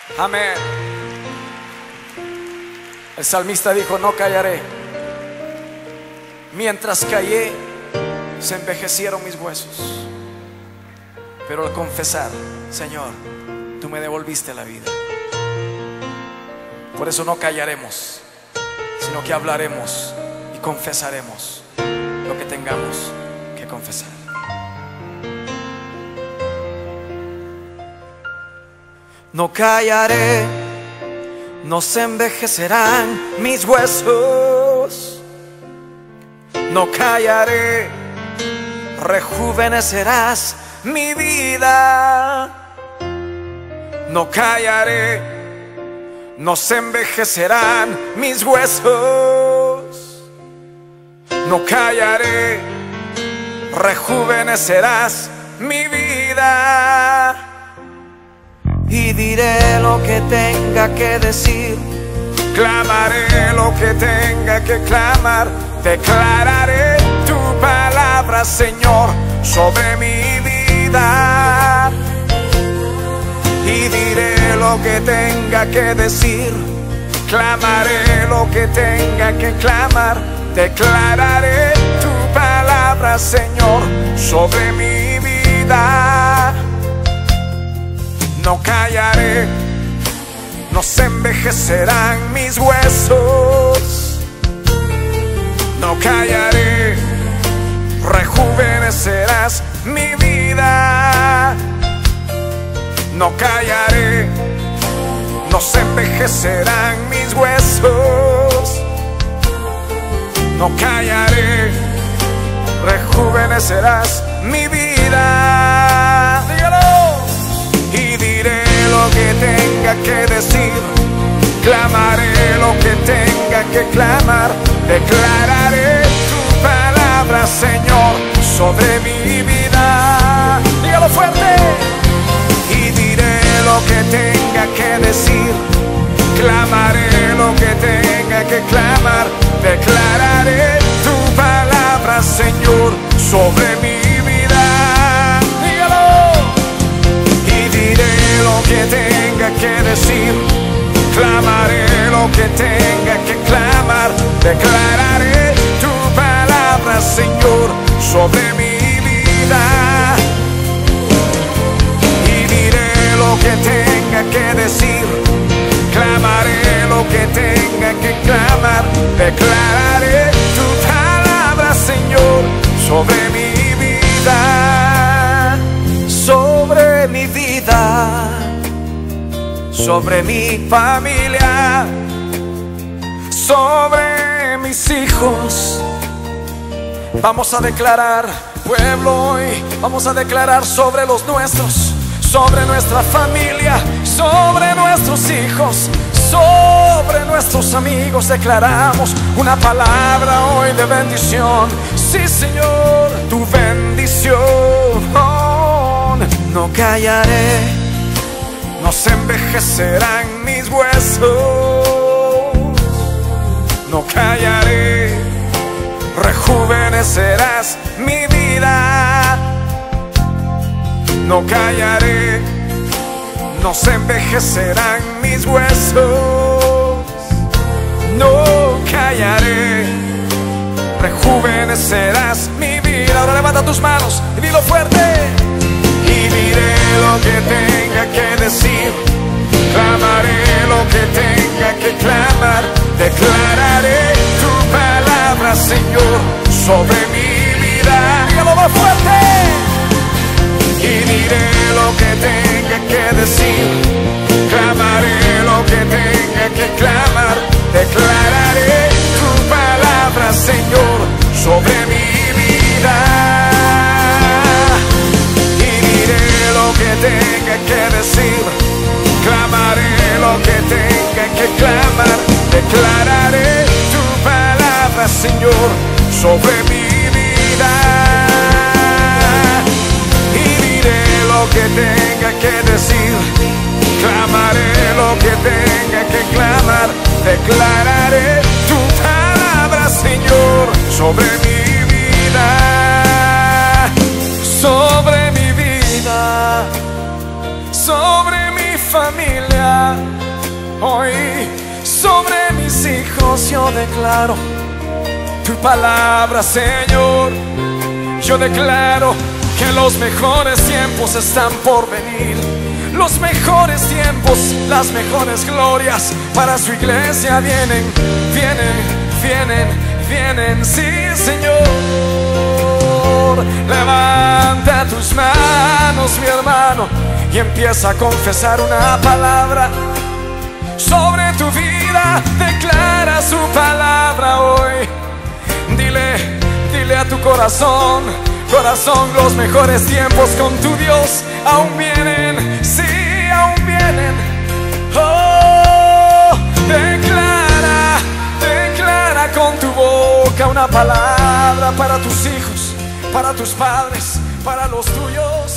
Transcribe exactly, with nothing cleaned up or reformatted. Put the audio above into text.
Amén. El salmista dijo: no callaré. Mientras callé, se envejecieron mis huesos. Pero al confesar: Señor, tú me devolviste la vida. Por eso no callaremos, sino que hablaremos y confesaremos lo que tengamos que confesar. No callaré, no se envejecerán mis huesos. No callaré, rejuvenecerás mi vida. No callaré, no se envejecerán mis huesos. No callaré, rejuvenecerás mi vida. Y diré lo que tenga que decir, clamaré lo que tenga que clamar. Declararé tu palabra, Señor, sobre mi vida. Y diré lo que tenga que decir, clamaré lo que tenga que clamar. Declararé tu palabra, Señor, sobre mi vida. No callaré, no se envejecerán mis huesos. No callaré, rejuvenecerás mi vida. No callaré, no se envejecerán mis huesos. No callaré, rejuvenecerás mi vida. Dígalo. Y diré lo que tenga que decir, clamaré lo que tenga que clamar. Declararé tu palabra, Señor, sobre mi vida. Dígalo fuerte. Y diré lo que tenga que decir, clamaré lo que tenga que clamar. Declararé tu palabra, Señor, sobre mi vida. Dígalo. Y diré lo que tenga que decir, clamaré lo que tenga que clamar. Declararé tu palabra, Señor, sobre mi vida. Y diré lo que tenga que decir, clamaré lo que tenga que clamar. Declararé tu palabra, Señor, sobre mi vida. Sobre mi vida, sobre mi familia, sobre mis hijos. Vamos a declarar, pueblo, hoy vamos a declarar sobre los nuestros, sobre nuestra familia, sobre nuestros hijos, sobre nuestros amigos. Declaramos una palabra hoy de bendición. Sí, Señor, tu bendición. No callaré, no se envejecerán mis huesos. No callaré, rejuvenecerás mi vida. No callaré, no se envejecerán mis huesos. No callaré, rejuvenecerás mi vida. Ahora levanta tus manos y dilo fuerte. Y diré lo que tenga que decir, clamaré lo que tenga que clamar. Declararé tu palabra, Señor, sobre mi vida. Dígalo más fuerte. Y diré lo que tenga que decir, clamaré lo que tenga que clamar. Declararé tu palabra, Señor, sobre mi vida. Lo que tenga que decir, clamaré lo que tenga que clamar. Declararé tu palabra, Señor, sobre mi vida. Y diré lo que tenga que decir, clamaré lo que tenga que clamar. Declararé tu palabra, Señor, sobre mi vida. Sobre mi vida, sobre mi familia. familia. Hoy sobre mis hijos yo declaro tu palabra, Señor. Yo declaro que los mejores tiempos están por venir. Los mejores tiempos, las mejores glorias para su iglesia vienen, vienen, vienen, vienen. Sí, Señor. Levanta tus manos, mi hermano, y empieza a confesar una palabra sobre tu vida. Declara su palabra hoy. Dile, dile a tu corazón: corazón, los mejores tiempos con tu Dios aún vienen. Sí, aún vienen. Oh, declara, declara con tu boca una palabra para tus hijos, para tus padres, para los tuyos.